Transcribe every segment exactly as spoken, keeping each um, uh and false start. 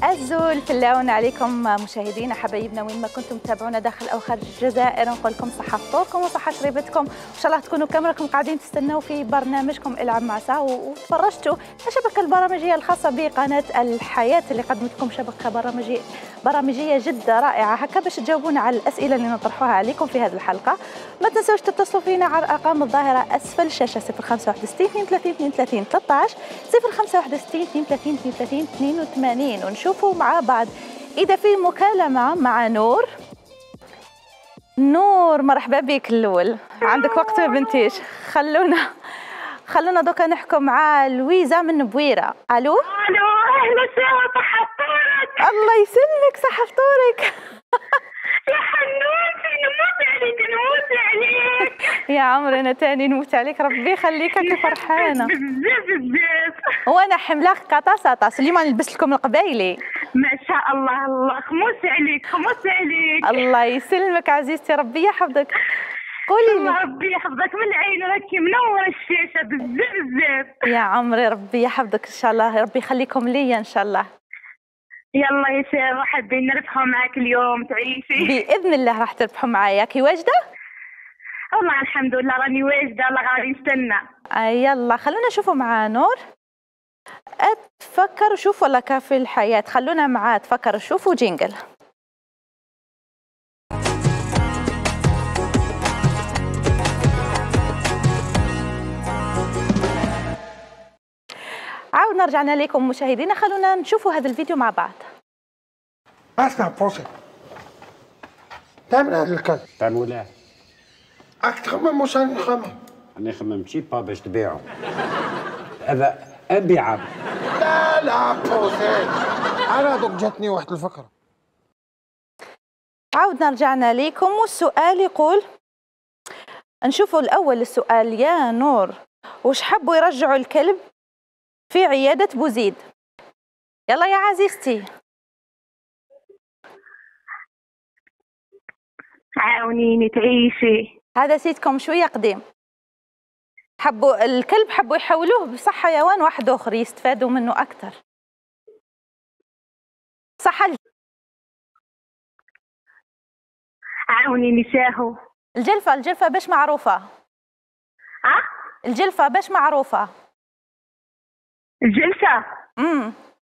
الزول في اللون عليكم مشاهدينا حبايبنا وين ما كنتم تتابعونا داخل او خارج الجزائر. نقول لكم صحة فطوركم وصحة شريبتكم، ان شاء الله تكونوا كاملكم قاعدين تستنوا في برنامجكم العب مع سا وتفرجتوا الشبكة البرامجية الخاصة بقناة الحياة اللي قدمت لكم شبكة برامجية برامجية جدا رائعة هكا باش تجاوبونا على الأسئلة اللي نطرحوها عليكم في هذه الحلقة. ما تنسوش تتصلوا فينا على الأرقام الظاهرة أسفل الشاشة صفر خمسة واحد ستين اثنين وثلاثين اثنين وثلاثين ثلاثة عشر صفر خمسة واحد ستين اثنين وثلاثين اثنين وثلاثين اثنين وثمانين ونشوفوا مع بعض إذا في مكالمة مع نور. نور مرحبا بك الأول، عندك وقت ما بنتيش؟ خلونا خلونا دوكا نحكم مع لويزا من بويرة. ألو الو اهلا وسهلا، صحة فطورك. الله يسلمك، صحة فطورك. يا حنوتي نموت عليك نموت عليك يا عمري انا تاني نموت عليك، ربي يخليك هكا فرحانه بزاف بزاف. وانا حملاك قطاصطاس اليوم نلبس لكم القبايلي. ما شاء الله الله خموس عليك خموس عليك. الله يسلمك عزيزتي، ربي يحفظك. قولي لي. ربي يحفظك من العين، راكي منوره الشاشه بزاف بزاف. يا عمري ربي يحفظك ان شاء الله، ربي يخليكم ليا ان شاء الله. يلا يا ساره حابين نربحوا معاك اليوم تعيشي. باذن الله راح تربحوا معايا. كي واجده؟ والله الحمد لله راني واجده، الله غادي نستنى. آه يلا خلونا نشوفوا مع نور. اتفكر شوف ولا كافي الحياه، خلونا معاه تفكر شوفوا جينجل. عاودنا رجعنا لكم مشاهدينا، خلونا نشوفوا هذا الفيديو مع بعض. اسمع بوسي، تعمل هذا الكل تعمل لا راك تخمم واش راني نخمم؟ راني خممت شي با باش تبيعو هذا ابيع. لا لا بوسي، انا دوك جاتني واحد الفكره. عاودنا رجعنا لكم والسؤال يقول، نشوفوا الاول السؤال يا نور، وش حبوا يرجعوا الكلب في عيادة بوزيد؟ يلا يا عزيزتي. عاونيني تعيشي. هذا سيتكم شوية قديم، حبوا الكلب حبوا يحولوه بصح حيوان واحد آخر يستفادوا منه أكثر. صح؟ عاونيني شاهو. الجلفة الجلفة باش معروفة؟ ها؟ الجلفة باش معروفة؟ الجلسة؟ امم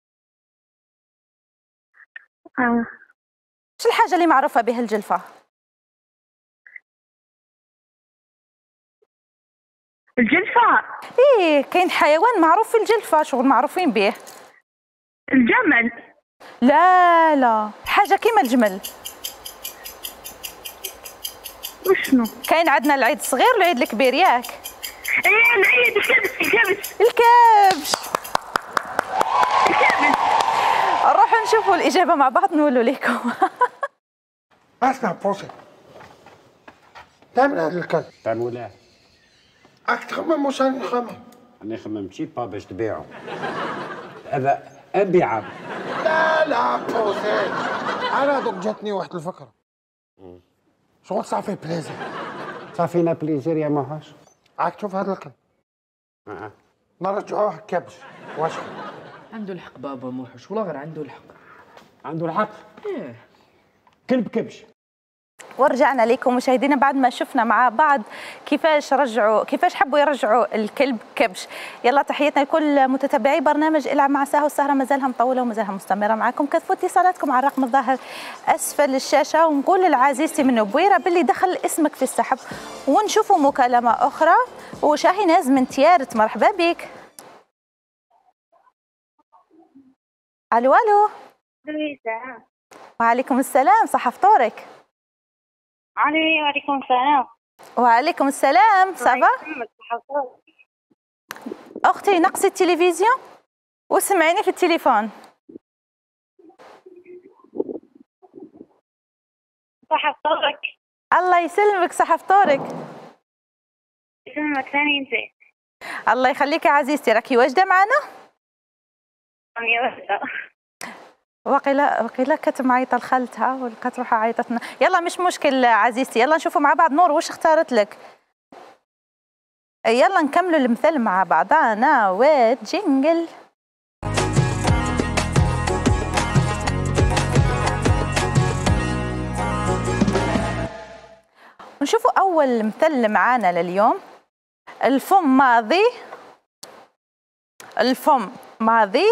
اه شو الحاجة اللي معروفة بها الجلفة؟ الجلفة؟ ايه كاين حيوان معروف في الجلفة، شغل معروفين به. الجمل؟ لا لا، حاجة كيما الجمل. وشنو؟ كاين عندنا العيد الصغير والعيد الكبير ياك؟ ايه العيد الكبش الكبش الكبش. الكبش. نروحوا نشوفوا الإجابة مع بعض نقولوا لكم. اسمع بوسي، تعمل هذا الكل تعمل لا راك تخمم واش راني نخمم؟ راني خممت شي با باش تبيعو هذا ابيع. لا لا بوسي، انا دوك جاتني واحد الفكره. شغل صافي بليزير. صافينا بليزير يا ماهاش. راك تشوف هذا الكل اه نرجعوه كبش. واش عنده الحق بابا موحش، والله غير عنده الحق. عنده الحق. ايه كلب كبش. ورجعنا لكم مشاهدينا بعد ما شفنا مع بعض كيفاش رجعوا كيفاش حبوا يرجعوا الكلب كبش. يلا تحياتنا لكل متتبعي برنامج العب مع ساهو، السهره مازالها مطوله ومازالها مستمره معكم. كتفوا اتصالاتكم على الرقم الظاهر اسفل الشاشه، ونقول لعزيزتي من بويره باللي دخل اسمك في السحب. ونشوفوا مكالمه اخرى. وشاهيناز من تيارت مرحبا بك. الو الو. لويزا. وعليكم السلام، صحة فطورك. علي وعليكم السلام. وعليكم السلام، صافا؟ أختي نقصي التلفزيون وسمعيني في التليفون. صحة فطورك. الله يسلمك، صحة فطورك. يسلمك ثاني انت. الله يخليك يا عزيزتي، راكي واجدة معنا؟ راني واجدة. وقيلا وقيلا كانت معيطة لخالتها ولقات روحها عيطت لنا. يلا مش مشكل عزيزتي، يلا نشوفوا مع بعض. نور واش اختارت لك؟ يلا نكملوا المثل مع بعضنا. وجينجل. نشوفوا أول مثل معانا لليوم. الفم ماضي، الفم ماضي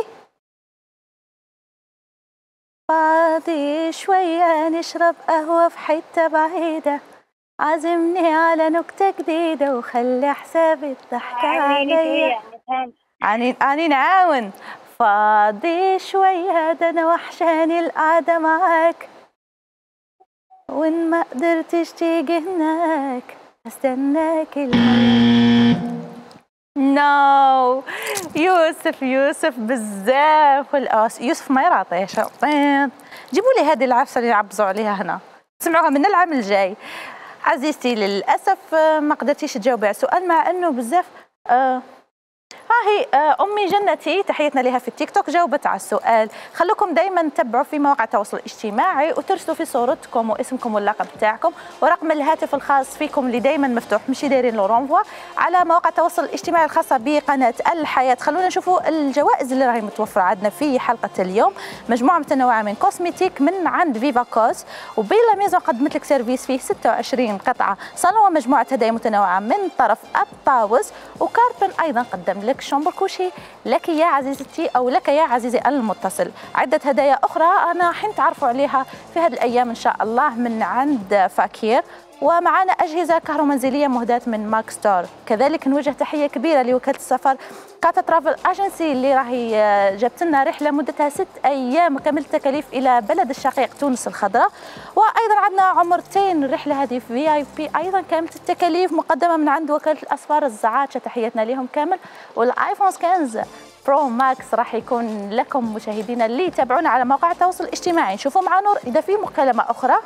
فاضي شوية نشرب قهوة في حتة بعيدة، عازمني على نكتة جديدة وخلي حسابي الضحكة عليا. عني عني نعاون. فاضي شوية ده أنا وحشاني القعدة معاك، وإن ما قدرتش تيجي هناك استناك الماء. نو no. يوسف يوسف بزاف والقاس. يوسف ما يراطي يا شاطين. جيبوا لي هذه العفسه اللي عبزوا عليها هنا، تسمعوها من العام الجاي. عزيزتي للاسف ما قدرتيش تجاوبي على السؤال، مع انه بزاف آه ها هي امي جنتي تحيتنا لها في التيك توك جاوبت على السؤال. خلوكم دائما تتبعوا في مواقع التواصل الاجتماعي وترسلوا في صورتكم واسمكم واللقب بتاعكم ورقم الهاتف الخاص فيكم اللي دائما مفتوح، مش دايرين له رونفوا، على مواقع التواصل الاجتماعي الخاصه بقناه الحياه. خلونا نشوفوا الجوائز اللي راهي متوفره عندنا في حلقه اليوم. مجموعه متنوعه من كوسميتيك من عند فيفا كوس، وبيلا ميزون قدمت لك سيرفيس فيه ستة وعشرين قطعه صالون ومجموعه هدايا متنوعه من طرف الطاوز، وكاربن ايضا قدم لك شامبر كوشي لك يا عزيزتي او لك يا عزيزي المتصل. عده هدايا اخرى انا حين تعرفوا عليها في هذه الايام ان شاء الله من عند فاكير. ومعنا اجهزه كهرومنزليه مهداه من ماك ستور. كذلك نوجه تحيه كبيره لوكاله السفر كاتا ترافل اجنسي اللي راهي جابت لنا رحله مدتها ست ايام وكامل التكاليف الى بلد الشقيق تونس الخضراء. وايضا عندنا عمرتين الرحله هذه في اي بي ايضا كامله التكاليف مقدمه من عند وكاله الاسفار الزعاتشه، تحياتنا لهم كامل. والايفون خمسة برو ماكس راح يكون لكم مشاهدينا اللي يتابعونا على مواقع التواصل الاجتماعي. نشوفوا مع نور اذا في مكالمه اخرى.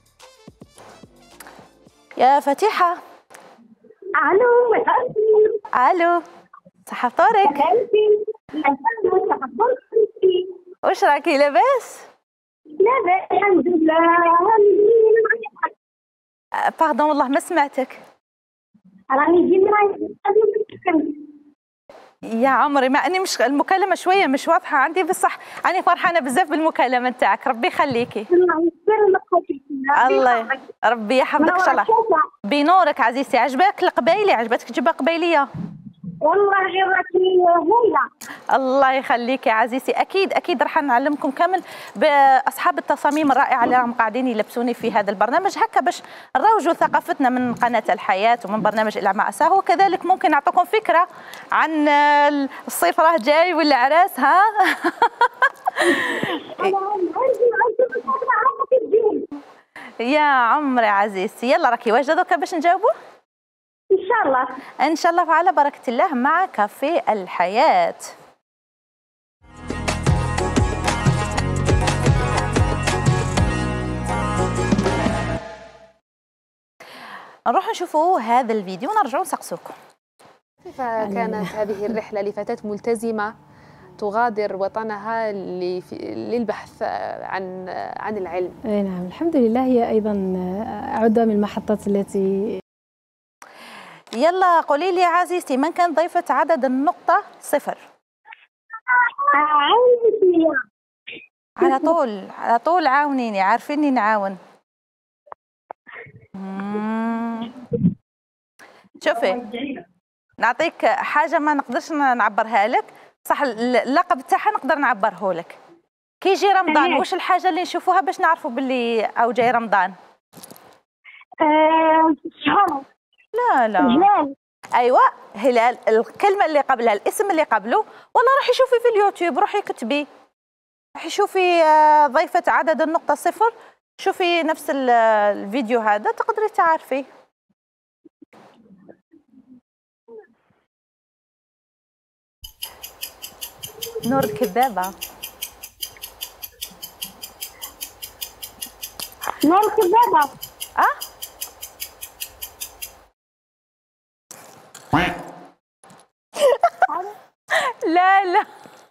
يا فتيحة. الو الو صحة فطورك؟ وش راكي لاباس؟ لاباس الحمد لله. باردون والله ما سمعتك. راني جينا يا عمري مع اني مش المكالمة شوية مش واضحة عندي، بصح أنا فرحانة بزاف بالمكالمة نتاعك، ربي يخليكي. الله ربي يحفظك ان شاء الله. بنورك عزيزتي. عجبك القبايلي؟ عجبتك تجيبها قبايليه؟ والله غير راكي هايله. الله يخليك يا عزيزتي. اكيد اكيد راح نعلمكم كامل باصحاب التصاميم الرائعه اللي راهم قاعدين يلبسوني في هذا البرنامج هكا باش نروجوا ثقافتنا من قناه الحياه ومن برنامج العب مع ساهو. وكذلك ممكن نعطيكم فكره عن الصيف راه جاي والعراس. ها يا عمري عزيزتي. يلا راكي واجده دوكا باش نجاوبوا ان شاء الله ان شاء الله وعلى بركه الله مع كافيه الحياه. نروح نشوفوا هذا الفيديو ونرجعوا نسقسوكم. كيف كانت هذه الرحله لفتاه ملتزمه تغادر وطنها للبحث عن عن العلم؟ اي نعم الحمد لله. هي ايضا عدة من المحطات التي. يلا قولي لي عزيزتي، من كان ضيفة عدد النقطة صفر؟ على طول على طول عاونيني، عارفيني نعاون. شوفي نعطيك حاجة ما نقدرش نعبرها لك، صح اللقب تاعها نقدر نعبره لك. كي يجي رمضان واش الحاجة اللي نشوفوها باش نعرفوا باللي او جاي رمضان؟ شهر. لا لا هلال. ايوه هلال. الكلمه اللي قبلها الاسم اللي قبله. والله روحي شوفي في اليوتيوب، روحي كتبي، روحي شوفي ضيفة عدد النقطة صفر، شوفي نفس الفيديو هذا تقدري تعرفي. نور الكذابة. نور الكذابة. اه لا لا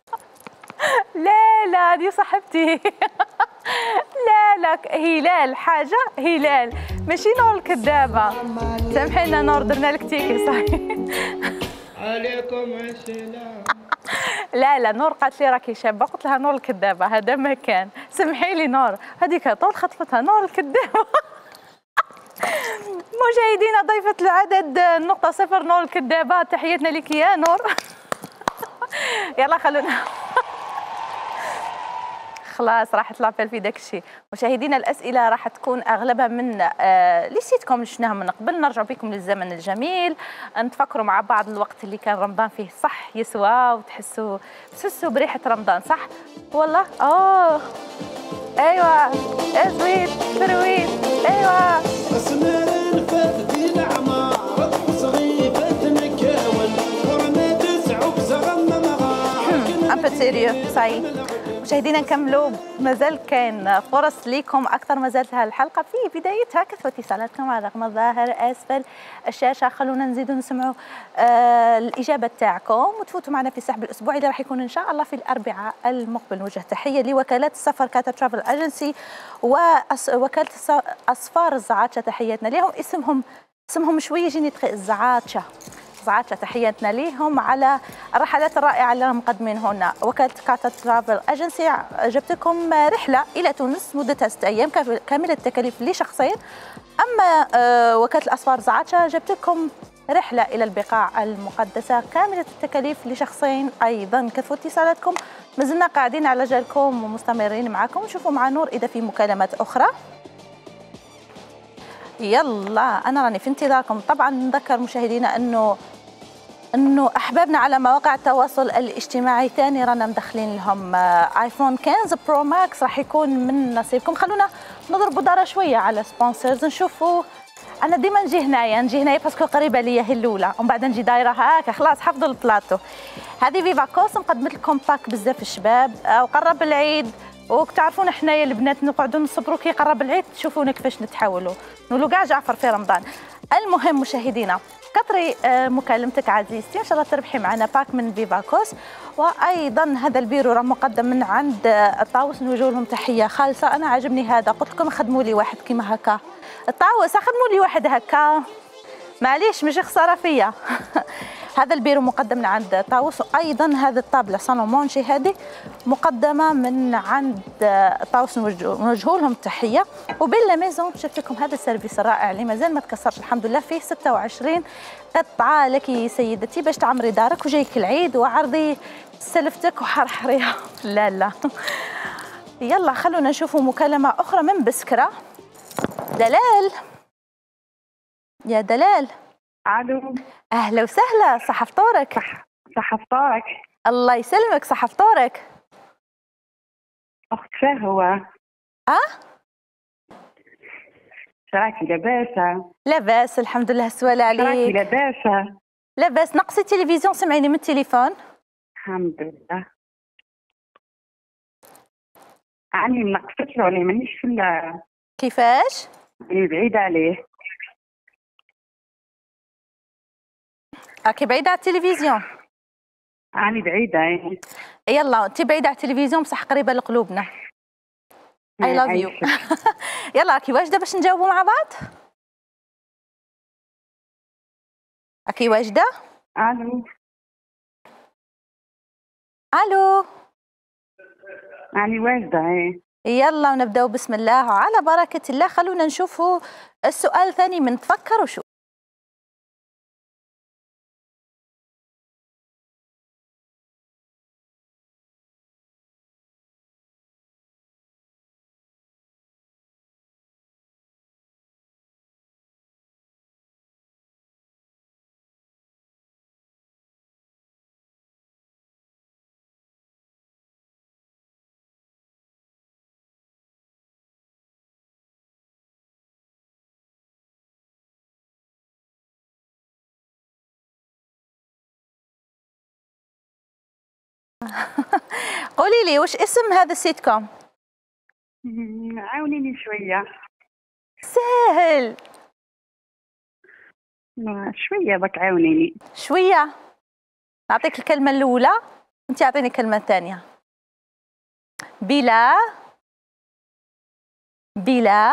لا لا هذه صاحبتي. لا لا هلال حاجة هلال ماشي نور الكذابة. سامحينا نور درنا لك تيكي صحيح. عليكم السلام. لا لا نور قالت لي راكي شابة، قلت لها نور الكذابة هذا ما كان. سمحي لي نور هذيك طول خطفتها نور الكذابة. مشاهدينا ضيفة العدد النقطة صفر نور الكذابات، تحياتنا لك يا نور. يلا خلونا خلاص راح تطلع في داك الشيء. مشاهدينا الاسئله راح تكون اغلبها من آه لي سيتكم اللي شفناها من قبل، نرجع بكم للزمن الجميل، نتفكروا مع بعض الوقت اللي كان رمضان فيه صح يسوى، وتحسوا تحسوا بريحه رمضان صح والله. اوه ايوه ازويت ترويت ايوه اسمر فتي العمار صغيفه نكاون ورنا تسع وبزغم مغار ام سيريو سعيد. مشاهدينا نكملوا، مازال كان فرص ليكم اكثر، ما زالت هالحلقه في بدايتها كثرة اتصالاتكم على رقم الظاهر اسفل الشاشه. خلونا نزيدوا نسمعوا آه الاجابه تاعكم وتفوتوا معنا في السحب الاسبوعي اللي راح يكون ان شاء الله في الاربعاء المقبل. نوجه تحيه لوكالات السفر كاتا ترافل اجنسي ووكاله اصفار الزعاتشه، تحياتنا لهم. اسمهم اسمهم شويه يجيني الزعاتشه زعاتشه، تحياتنا ليهم على الرحلات الرائعه اللي مقدمين هنا. وكاله كاتا ترافل اجنسي جبت لكم رحله الى تونس مدتها ست ايام كامله التكاليف لشخصين. اما وكاله الاصفار زعاتشه جبت لكم رحله الى البقاع المقدسه كامله التكاليف لشخصين ايضا. كثروا اتصالاتكم، مازلنا قاعدين على جالكم ومستمرين معكم. نشوفوا مع نور اذا في مكالمات اخرى. يلا انا راني في انتظاركم. طبعا نذكر مشاهدينا انه انه احبابنا على مواقع التواصل الاجتماعي ثاني رانا مدخلين لهم ايفون خمسة برو ماكس، راح يكون من نصيبكم. خلونا نضربوا داره شويه على سبونسرز، نشوفوا. انا ديما نجي هنايا نجي هنايا باسكو قريبه ليا هي الاولى، ومن بعد نجي دايره هكا خلاص حفظوا البلاطو. هذه فيفا كوس مقدمت لكم باك بزاف الشباب، وقرب العيد وتعرفون حنايا البنات نقعدوا نصبروا كي يقرب العيد تشوفونا كيفاش نتحولوا نقولوا كاع جعفر في رمضان. المهم مشاهدينا كثري مكالمتك عزيزتي، ان شاء الله تربحي معنا باك من فيفا كوس. وايضا هذا البيرو راه مقدم من عند الطاووس، نوجه لهم تحيه خالصه. انا عجبني هذا، قلت لكم خدموا لي واحد كيما هكا. الطاووس خدموا لي واحد هكا معليش مش خساره فيا. هذا البيرو مقدم من عند طاووس. وايضا هذه الطابله صالون مونشي هذه مقدمه من عند طاووس، نوجه لهم التحيه. وبيلا ميزون شفت لكم هذا السيرفيس الرائع اللي مازال ما تكسرش الحمد لله، فيه ستة وعشرين قطعه لك سيدتي باش تعمري دارك وجايك العيد وعرضي سلفتك وحرحريها. لا لا يلا خلونا نشوفوا مكالمه اخرى من بسكره. دلال يا دلال. الو اهلا وسهلا، صح فطورك؟ صح صح فطورك. الله يسلمك، صح فطورك. اخت هو اه شراكي لاباسه؟ لاباس الحمد لله، السؤال عليك. شراكي لاباسه؟ لاباس. نقصي التلفزيون سمعيني من التليفون. الحمد لله. عني منقصت له، انا مانيش في ال كيفاش؟ أنا بعيدة عليه. راكي بعيدة على التلفزيون. أنا بعيدة يعني. يلا انت بعيدة على التلفزيون بصح قريبة لقلوبنا. I love you. يلا راكي واجدة باش نجاوبوا مع بعض؟ راكي واجدة؟ ألو ألو أنا واجدة إيه. يلا ونبداو بسم الله وعلى بركة الله. خلونا نشوفوا السؤال الثاني من تفكر وشو. قولي لي وش اسم هذا السيت كوم؟ عاونيني شوية. سهل شوية بك، عاونيني شوية. نعطيك الكلمة الأولى أنت أعطيني الكلمة الثانية. بلا بلا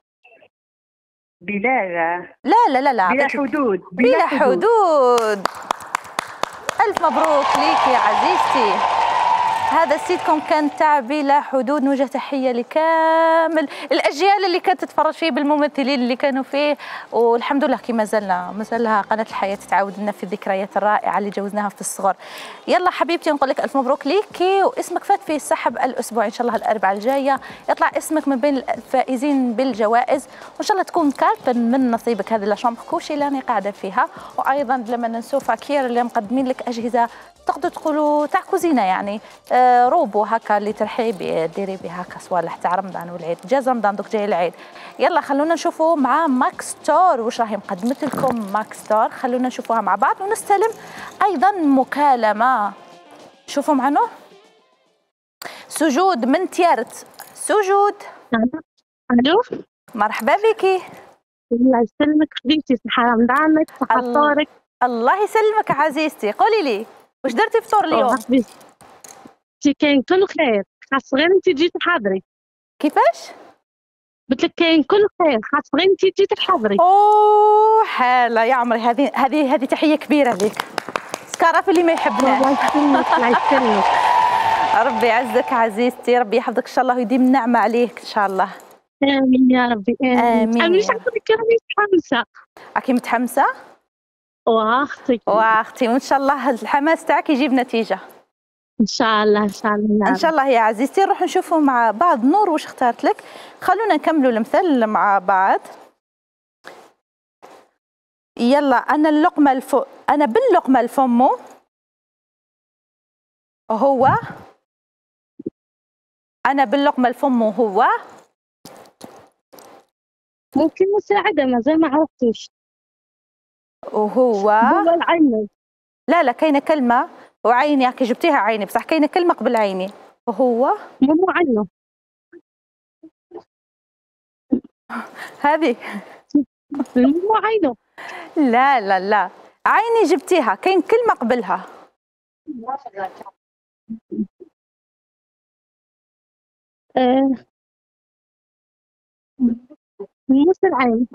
بلا لا لا لا لا بلا حدود. بلا, بلا حدود. حدود. ألف مبروك ليك يا عزيزتي. هذا السيت كوم كان تعب بلا حدود. نوجه تحيه لكامل الاجيال اللي كانت تتفرج فيه بالممثلين اللي كانوا فيه، والحمد لله كي ما زلنا ما زالها قناه الحياه تعاود لنا في الذكريات الرائعه اللي جوزناها في الصغر. يلا حبيبتي نقول لك الف مبروك ليكي، واسمك فات في السحب الاسبوع ان شاء الله الاربعاء الجايه يطلع اسمك من بين الفائزين بالجوائز، وان شاء الله تكون كارت من نصيبك. هذه لا شامبر كوشي اللي راني قاعده فيها، وايضا لما ننسوا فاكير اللي مقدمين لك اجهزه تقدروا تقولوا تاع كوزينه يعني آه روبو هكا اللي ترحي بيه ديري بيه هكا صوالح تاع رمضان والعيد. جاز رمضان دوك جاي العيد. يلا خلونا نشوفوا مع ماكس ستور واش راهي مقدمت لكم ماكس ستور. خلونا نشوفوها مع بعض ونستلم ايضا مكالمه. شوفوا معنا سجود من تيارت. سجود الو مرحبا بك. الله يسلمك خديتي صحة رمضانك صحة فطورك. الله يسلمك عزيزتي. قولي لي واش درتي فطور اليوم؟ انت كاين كل خير، خاص غير انت تجي تحضري. كيفاش؟ قلت لك كاين كل خير، خاص غير انت تجي تحضري. اوه حاله يا عمري، هذه هذه هذه تحيه كبيره ليك. سكارف اللي ما يحبناش. الله يسلمك الله يسلمك. ربي يعزك عزيزتي، ربي يحفظك ان شاء الله ويديم النعمه عليك ان شاء الله. امين يا ربي امين. امين. مش عارفه راني متحمسه. راكي متحمسه؟ واختي واختي وان شاء الله الحماس تاعك يجيب نتيجه ان شاء الله. ان شاء الله ان شاء الله يا عزيزتي. نروح نشوفوا مع بعض نور واش اختارت لك. خلونا نكملوا المثل مع بعض. يلا انا اللقمه الف... انا باللقمه الفمو هو انا باللقمه الفمو هو ممكن مساعده ما زي ما عرفتيش. وهو هو العين. لا لا كاينه كلمه وعيني هاكي جبتيها عيني بصح كاينه كلمه قبل عيني. وهو مو عينه هذه مو عينه. لا لا لا عيني جبتيها كاين كلمه قبلها. آه. موس العين.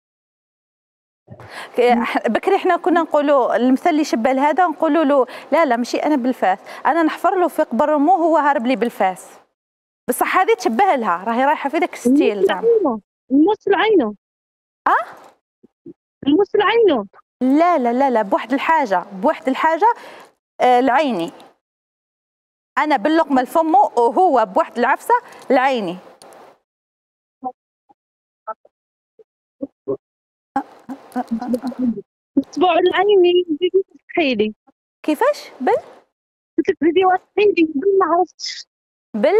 بكري احنا كنا نقولوا المثل اللي يشبه لهذا نقولوا له لا لا ماشي انا بالفاس، انا نحفر له في قبر امه هو هارب لي بالفاس. بصح هذه تشبه لها راهي رايحه في ذاك الستيل زعما. موس العين. اه موس العين. لا لا لا لا بواحد الحاجه بواحد الحاجه آه العيني. انا باللقمه الفم وهو بواحد العفسه العيني. اصبع العيني زيدي تحيلي. كيفاش؟ بال قلت لك زيدي وحيدي بال ما عرفتش. بال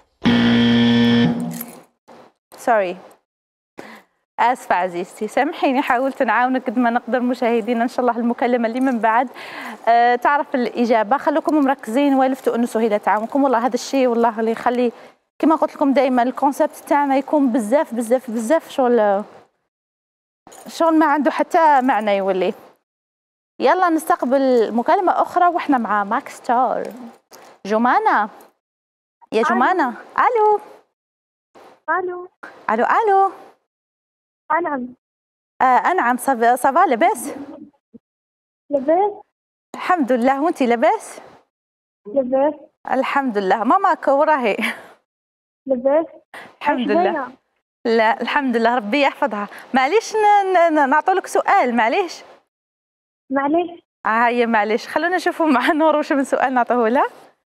سوري اسفه عزيزتي سامحيني، حاولت نعاونك قد ما نقدر. مشاهدينا ان شاء الله المكالمه اللي من بعد أه تعرف الاجابه. خلوكم مركزين والفتوا انه سهيله تعاونكم. والله هذا الشيء والله اللي يخلي كما قلت لكم دائما الكونسيبت تاعنا يكون بزاف بزاف بزاف شغل شغل ما عنده حتى معنى يولي. يلا نستقبل مكالمه اخرى واحنا مع ماكس ستور. جمانه يا جمانه. الو الو الو الو. انعم. آه انعم. صافا صافا لاباس؟ لاباس الحمد لله. وانتي لاباس؟ لاباس الحمد لله. ماماك وراهي؟ لاباس الحمد لله. لا الحمد لله ربي يحفظها. معليش نعطولك سؤال معليش. معليش. اه هيا معليش خلونا نشوفوا مع نور واش من سؤال نعطوه لها.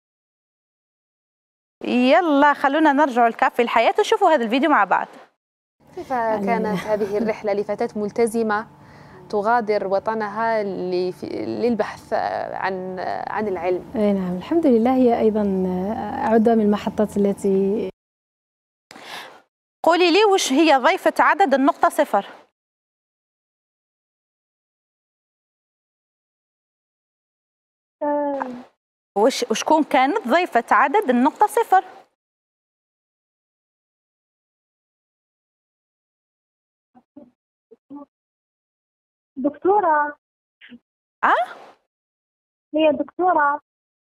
يلا خلونا نرجعوا لكافي الحياة ونشوفوا هذا الفيديو مع بعض. كيف كانت هذه الرحلة لفتاة ملتزمة تغادر وطنها للبحث عن عن العلم؟ اي نعم الحمد لله. هي ايضا عدة من المحطات التي. قولي لي وش هي ضيفة عدد النقطة صفر؟ آه. وش وشكون كانت ضيفة عدد النقطة صفر؟ دكتورة. اه؟ هي دكتورة.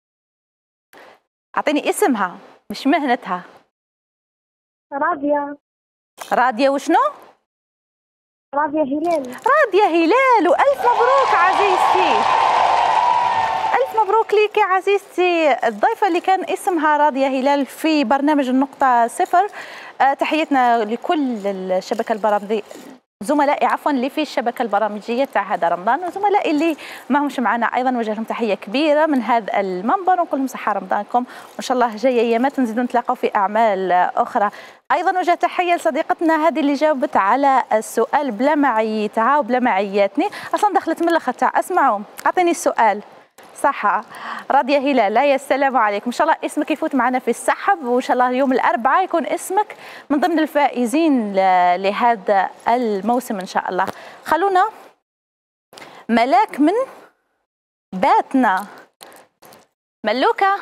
أعطيني اسمها مش مهنتها. راضية. راضية وشنو؟ راضية هلال. راضية هلال. وألف مبروك عزيزتي. ألف مبروك مبروك ليك يا عزيزتي الضيفة اللي كان اسمها راضية هلال في برنامج النقطة صفر. آه تحياتنا لكل الشبكة البرامجية، زملائي عفوا اللي في الشبكة البرامجية تاع هذا رمضان، وزملائي اللي ما همش معنا أيضا نوجه لهم تحية كبيرة من هذا المنبر ونقول لهم صحة رمضانكم، وإن شاء الله جاية أيامات نزيدوا نتلاقوا في أعمال أخرى. أيضا وجه تحية لصديقتنا هذه اللي جاوبت على السؤال بلا معيتها وبلا معياتني، أصلا دخلت من الأخر تاع اسمعوا أعطيني السؤال. صح راضية هلال، لا يا السلام عليكم، إن شاء الله اسمك يفوت معنا في السحب، وإن شاء الله يوم الأربعاء يكون اسمك من ضمن الفائزين لهذا الموسم إن شاء الله. خلونا ملاك من باتنا. ملوكة.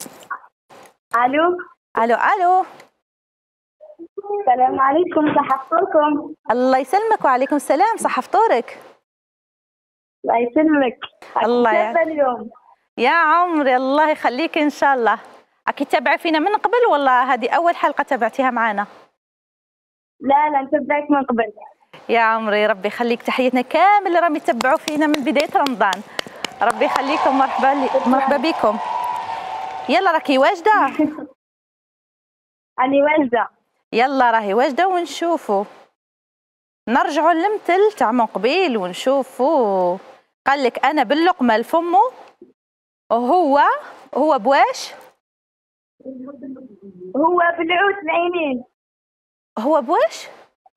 الو الو الو السلام عليكم، صحة فطوركم؟ الله يسلمك وعليكم السلام، صحة فطورك. الله يسلمك. الله كيف اليوم؟ يا عمري الله يخليك ان شاء الله. اكيد تتابعي فينا من قبل ولا هذه اول حلقة تابعتيها معنا؟ لا لا نتبعك من قبل. يا عمري ربي يخليك، تحياتنا كامل اللي راهم يتبعوا فينا من بداية رمضان، ربي يخليكم، مرحبا لي مرحبا بكم. يلا راكي واجدة؟ أنا واجدة. يلا راهي واجدة ونشوفوا، نرجعوا للمثل تاع من قبيل ونشوفوا. قال لك أنا باللقمة لفمه وهو هو بواش؟ هو بالعود العينين. هو بواش؟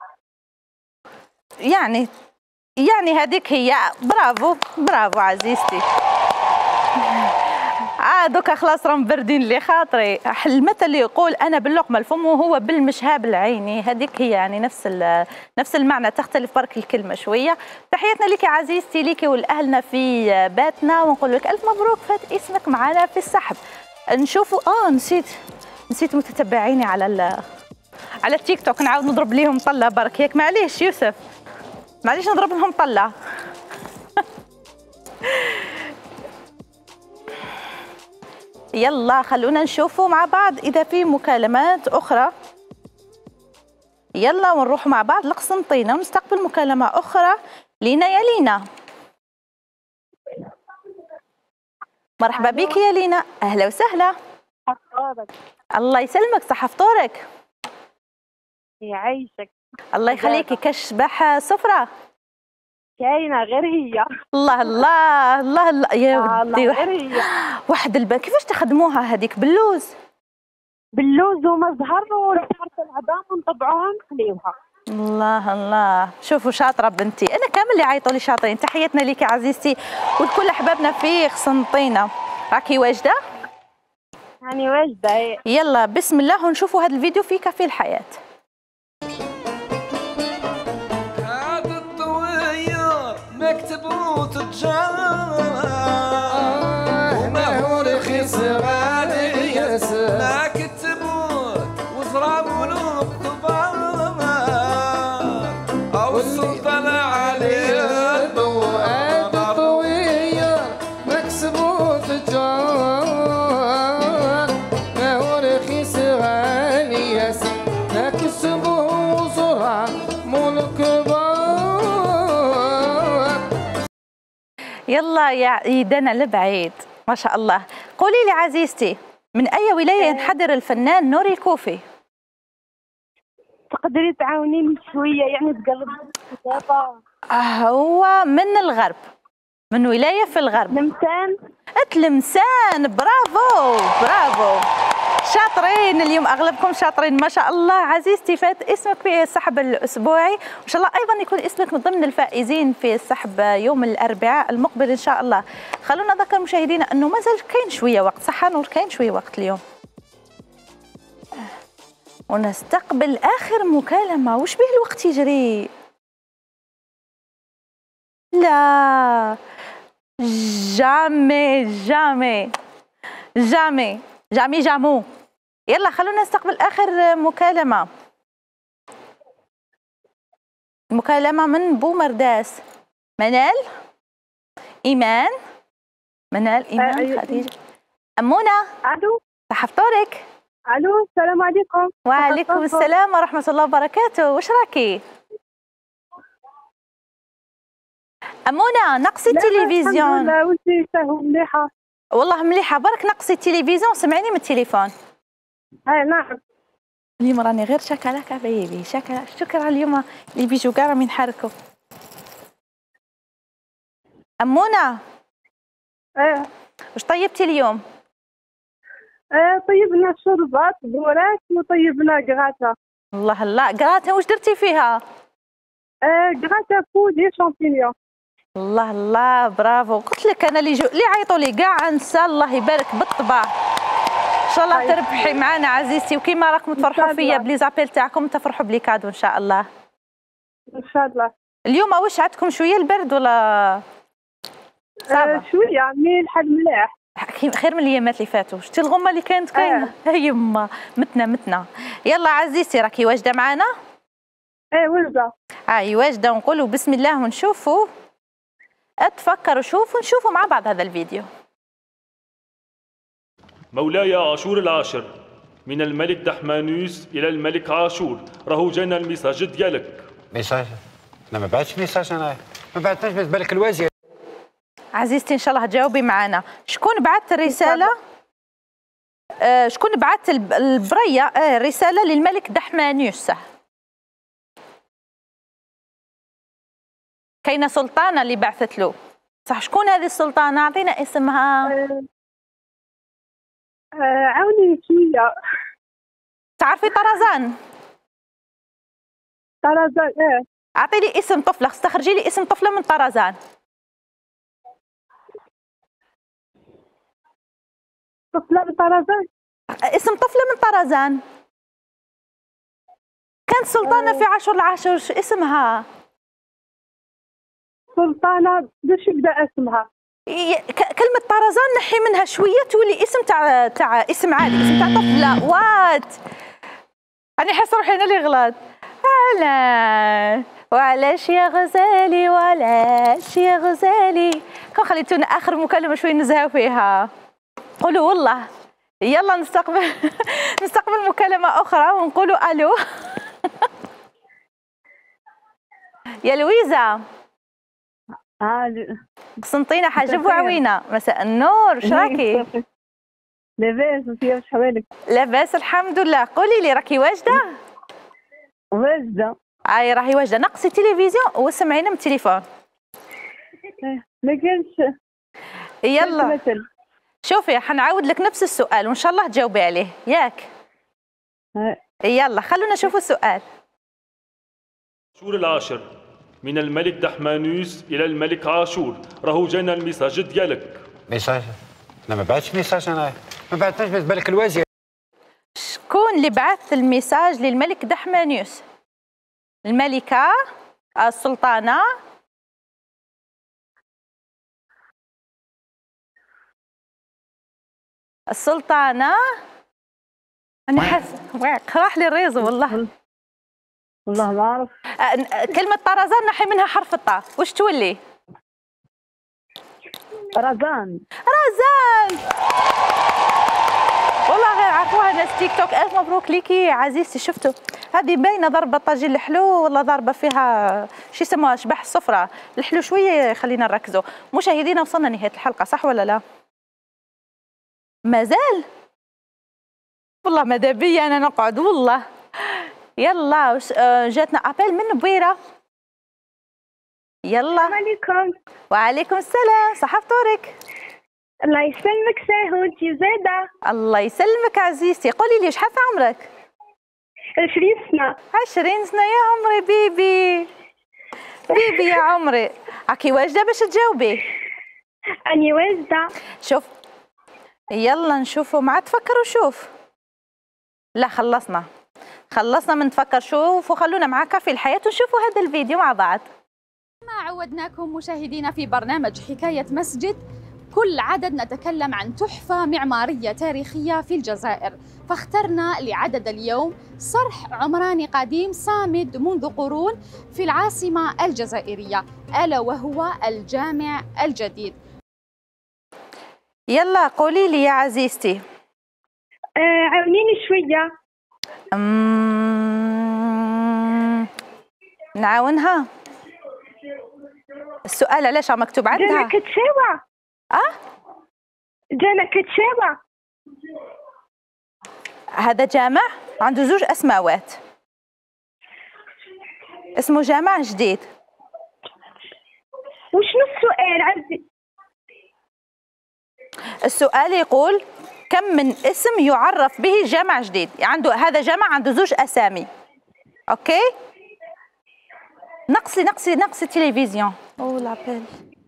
يعني يعني هذيك هي. برافو برافو عزيزتي. آه دوكا خلاص راهم باردين لي خاطري. المثل اللي يقول انا باللقمه الفم وهو بالمشهاب العيني، هذيك هي يعني نفس نفس المعنى، تختلف برك الكلمه شويه. تحياتنا لك يا عزيزتي، ليكي ولاهلنا في باتنا، ونقول لك الف مبروك فات اسمك معنا في السحب. نشوفوا اه نسيت نسيت متتبعيني على ال على التيك توك، نعاود نضرب ليهم طله برك ياك. معليش يوسف معليش نضرب لهم طله. يلا خلونا نشوفوا مع بعض إذا في مكالمات أخرى. يلا ونروح مع بعض لقسنطينة ونستقبل مكالمة أخرى. لينا يا لينا، مرحبا بك يا لينا، أهلا وسهلا. الله يسلمك، صحة فطورك؟ يعيشك. الله يخليكي، كشبح سفرة؟ كاينة غير هي. الله الله الله الله يا ودي. واحد واحد الب... كيفاش تخدموها هذيك باللوز؟ باللوز ومزهر والحرف العظام ونطبعوها ونخليوها. الله الله، شوفوا شاطرة بنتي، أنا كامل اللي عيطوا لي شاطرين. تحياتنا ليك يا عزيزتي ولكل أحبابنا في قسنطينة. راكي واجدة؟ هاني واجدة. يلا بسم الله ونشوفوا هذا الفيديو في كافي الحياة. مكتب وتجار وما هو رخيص غالي ياسر، ما كتبوت وزراب ولوب كبار او السلطان علي البواب الطويل مكسب وتجار، ما هو رخيص غالي ياسر، ما كسبوا وزراب ملك بار. يلا يا ايدنا لبعيد ما شاء الله. قولي لي عزيزتي، من اي ولايه ينحدر الفنان نوري الكوفي؟ تقدري تعاونيني شويه يعني تقلب الكتابه؟ هو من الغرب، من ولايه في الغرب. تلمسان. تلمسان، برافو برافو، شاطرين اليوم، اغلبكم شاطرين ما شاء الله. عزيزتي فات اسمك في السحب الاسبوعي، وان شاء الله ايضا يكون اسمك من ضمن الفائزين في السحب يوم الاربعاء المقبل ان شاء الله. خلونا نذكر مشاهدينا انه ما زال كاين شويه وقت، صح نور؟ كاين شويه وقت اليوم. ونستقبل اخر مكالمه. وش به الوقت يجري؟ لا جامي جامي جامي جامي جامو. يلا خلونا نستقبل آخر مكالمة. مكالمة من بومرداس. منال، إيمان، منال، إيمان، خديجة، أمونة. ألو، صحة فطورك؟ ألو، السلام عليكم. وعليكم السلام ورحمة الله وبركاته. وش راكي؟ أمونة نقصي التلفزيون. لا وانتي مليحة. والله مليحه برك نقصي التلفزيون وسمعيني من التليفون. اه نعم. اليوم راني غير شكلك حبيبي شكرا شكرا اليوم اللي بيجوا كاع راهم ينحركوا. أمونة اه واش طيبتي اليوم؟ اه طيبنا شربات بوراك وطيبنا قراطة. الله الله قراطة واش درتي فيها؟ اه قراطة فودي شامبينيون. الله الله برافو. قلت لك انا اللي جو... اللي عيطوا لي كاع انسى. الله يبارك بالطبع. ان شاء الله تربحي معنا عزيزتي وكيما راكم تفرحوا فيا بلي زابيل تاعكم تفرحوا بلي كادو ان شاء الله. ان شاء الله. اليوم واش عندكم شويه البرد ولا صعبة؟ آه شويه مي الحال ملاح خير من الايامات اللي فاتوا. شتي الغمه اللي كانت كاينه؟ آه. يما متنا متنا. يلا عزيزتي راكي واجده معنا؟ ايه واجده. هاي واجده ونقولوا بسم الله ونشوفوا. اتفكروا شوفوا نشوفوا مع بعض هذا الفيديو. مولاي عاشور العاشر من الملك دحمانوس الى الملك عاشور راهو جانا الميساج ديالك. ميساج؟ لا ما بعتش ميساج انا ما بعتناش بالك الوازي. عزيزتي ان شاء الله تجاوبي معنا. شكون بعث الرساله؟ آه شكون بعث البريه آه الرساله للملك دحمانوس؟ كاينه سلطانه اللي بعثت له صح. شكون هذه السلطانه؟ اعطينا اسمها. آه آه عاوني شويه. تعرفي طرزان؟ طرزان ايه. اعطي لي اسم طفله استخرجي لي اسم طفله من طرزان. طفله من طرزان؟ اسم طفله من طرزان كانت سلطانه آه. في عاشور العاشر شو اسمها؟ سلطانه باش يبدا اسمها كلمه طرزان نحي منها شويه تولي اسم تاع تاع اسم عادي اسم تاع طفله. وات انا حاسه روحي انا اللي غلط. على وعلاش يا غزالي وعلاش يا غزالي. كون خليتونا اخر مكالمه شوي نزهاو فيها. قولوا والله. يلا نستقبل نستقبل مكالمه اخرى ونقولوا الو. يا لويزا. اه قسنطينه حاجب وعوينه. مساء النور واش راكي؟ لاباس انتي واش حوالك؟ لاباس الحمد لله. قولي لي راكي واجده؟ واجده. اي راهي واجده. نقصي التلفزيون وسمعينا من التليفون. ما كانش. يلا شوفي حنعاود لك نفس السؤال وان شاء الله تجاوبي عليه ياك. يلا خلونا نشوفوا السؤال. عاشور العاشر من الملك دحمانوس الى الملك عاشور راهو جانا الميساج ديالك. ميساج؟ لا ما بعتش ميساج انا ما بعتناش بالك الوازي. شكون اللي بعث الميساج للملك دحمانوس؟ الملكه؟ السلطانه؟ السلطانه؟ انا حاسه راح لي الريز والله. والله ما اعرف. كلمة طرزان نحي منها حرف الطاء، وش تولي؟ رزان. رزان. والله غير عرفوها ناس تيك توك. الف مبروك ليكي عزيزتي. شفتوا هذه باينه ضربه طاجين الحلو ولا ضربه فيها شو يسموها اشباح الصفرة. الحلو شويه خلينا نركزوا. مشاهدينا وصلنا نهايه الحلقه صح ولا لا؟ مازال؟ والله ماذا بيا انا نقعد والله. يلا جاتنا ابل من بويره. يلا. السلام عليكم. وعليكم السلام. صحة فطورك؟ الله يسلمك ساهو انتي زاده. الله يسلمك عزيزتي. قولي لي شحال في عمرك؟ عشرين سنة. عشرين سنة يا عمري بيبي. بيبي يا عمري. هاكي واجدة باش تجاوبي؟ أني واجدة. شوف يلا نشوفوا مع تفكر وشوف. لا خلصنا خلصنا من تفكر شوف وخلونا معاك في الحياة ونشوفوا هذا الفيديو مع بعض. ما عودناكم مشاهدينا في برنامج حكاية مسجد كل عدد نتكلم عن تحفة معمارية تاريخية في الجزائر، فاخترنا لعدد اليوم صرح عمراني قديم صامد منذ قرون في العاصمة الجزائرية ألا وهو الجامع الجديد. يلا قولي لي يا عزيزتي. آه عاونيني شوية. أمم... نعاونها. السؤال علاش مكتوب عندها؟ جامع كتشاوة. اه جامع كتشابة. هذا جامع عنده زوج اسماوات، اسمه جامع جديد. وشنو السؤال عندي؟ السؤال يقول كم من اسم يعرف به جامع جديد؟ عنده هذا جامع عنده زوج اسامي. اوكي نقصي نقصي نقصي التلفزيون. او لابيل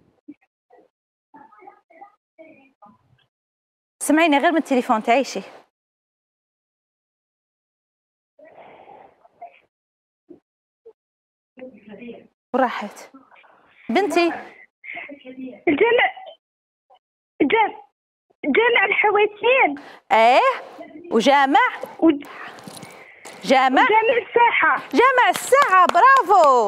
سمعيني غير من التليفون تعيشي. وراحت بنتي. الجامع جامع جامع الحويتين. ايه وجامع و... جامع جامع الساحة. جامع الساعة. برافو.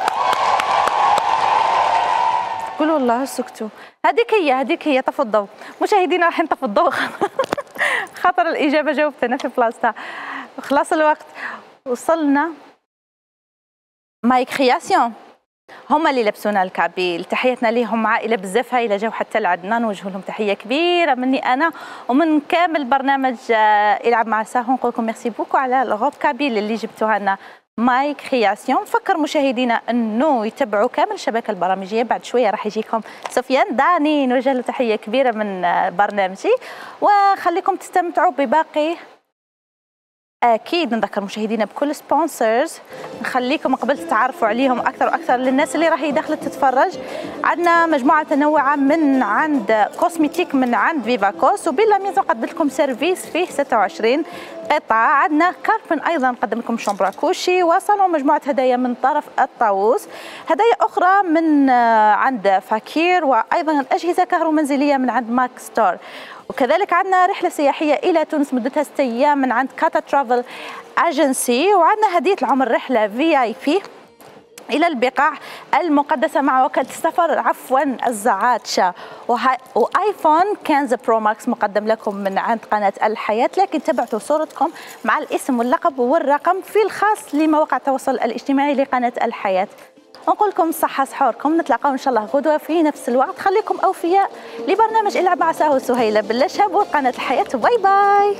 قولوا والله سكتوا. هذيك هي هذيك هي طفوا الضوء. مشاهدينا راح نطفوا الضوء خاطر الإجابة جاوبت أنا في بلاصتها. خلاص الوقت. وصلنا مايك خياسيون هما اللي لبسونا الكابيل. تحياتنا ليهم، عائله بزاف هايله جاو حتى لعندنا، نوجه لهم تحيه كبيره مني انا ومن كامل برنامج العب مع ساهو. نقول لكم ميرسي بوكو على الغوب كابيل اللي جبتوها لنا مايك خياسيون. نفكر مشاهدينا انه يتبعوا كامل الشبكه البرامجيه. بعد شويه راح يجيكم سفيان داني نوجه له تحيه كبيره من برنامجي، وخليكم تستمتعوا بباقي. اكيد نذكر مشاهدينا بكل سبونسرز، نخليكم قبل تتعرفوا عليهم اكثر واكثر. للناس اللي راح داخله تتفرج، عندنا مجموعه متنوعه من عند كوسميتيك، من عند فيفاكوس، وبلا ميزو نقدم لكم سيرفيس فيه ستة وعشرين قطعه. عندنا كاربن ايضا نقدم لكم شامبرا كوشي، وصلوا مجموعه هدايا من طرف الطاووس، هدايا اخرى من عند فاكير، وايضا اجهزه كهرومنزليه من عند ماك ستور. وكذلك عندنا رحلة سياحية إلى تونس مدتها ستة أيام من عند كاتا ترافل أجنسي، وعندنا هدية العمر رحلة في آي بي إلى البقاع المقدسة مع وكالة السفر عفوا الزعاتشة، وآيفون كنز برو ماكس مقدم لكم من عند قناة الحياة. لكن تبعتوا صورتكم مع الاسم واللقب والرقم في الخاص لمواقع التواصل الاجتماعي لقناة الحياة. ونقول لكم صحة سحوركم، نتلاقاو إن شاء الله غدوة في نفس الوقت. خليكم أوفياء لبرنامج العب مع ساهو سهيلة بالشهب وقناة الحياة. باي باي.